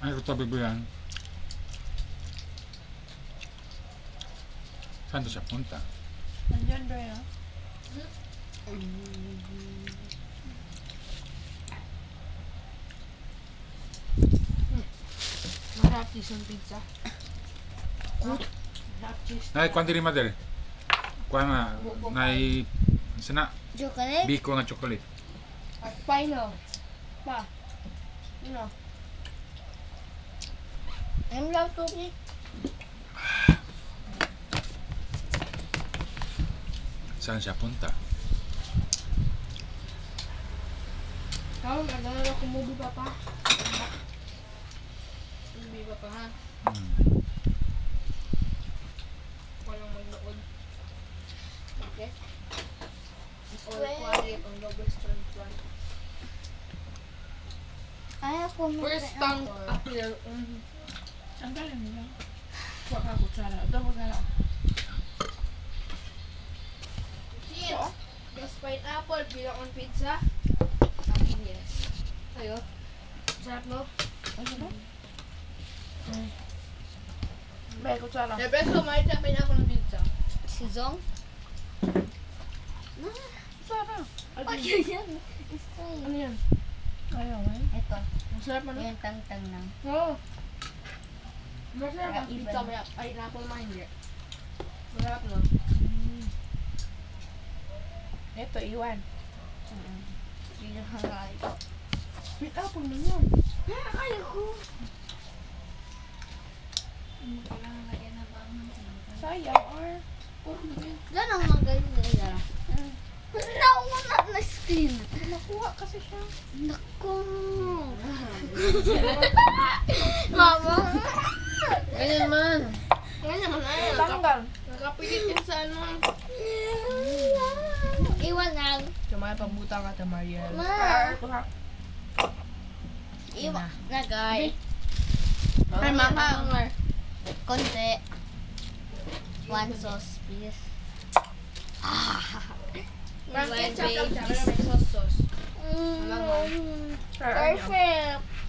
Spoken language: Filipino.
Ay, katabi ba yan? Saan siya punta? Nandiyan ba yan? Masarap cheese yung pizza. Masarap cheese. Nay, kuwan diri mother. Kuwan na, nay, sana, Chocolate? biko nga chocolate. At pino. Pa. Ano? I'm love cookie. Saan siya punta? Kamu nagdala ko movie pa pa. Movie pa pa ha. Walang magnood. Okay? All quiet on the western front. Ayaw ko First time appear. Ang galing nila. Kuha ka kutsara. Ito mo na lang. Yes. Yes, pineapple bilang on pizza. Yes. Ayo. Sarap no? Ano ba? May kutsara. The best kumain sa pineapple on pizza. Si Zong? Sarap. Ano yan? Ano yan? Ayaw eh. Ito. Masarap ano? Yung tang-tang lang. Oo. Masarap ang Iba. pizza may pineapple man hindi. Masarap no? Ito, iwan. Hindi na nga ito. Pineapple na yan. Ayaw ko. Sayang or... Diyan ang magaling nila. Nauna na screen. Nakuha kasi siya. Naku. Mama. Ganyan man. Ganyan man ay. Tanggal. Nakapilit yan sa ano. Iwan lang. Kamay pambutang ka ta Mariel. Ma. Iwan na guys. Ay, mama. Konti. One sauce, please. Parang ketchup lang siya. Pero may sauce. Perfect.